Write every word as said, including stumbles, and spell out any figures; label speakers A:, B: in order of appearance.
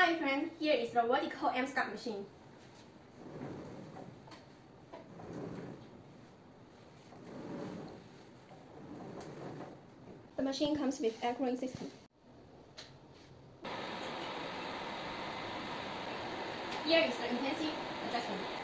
A: Hi friends, here is the vertical M-Sculpt machine. The machine comes with air cooling system. Here is the intensive adjustment.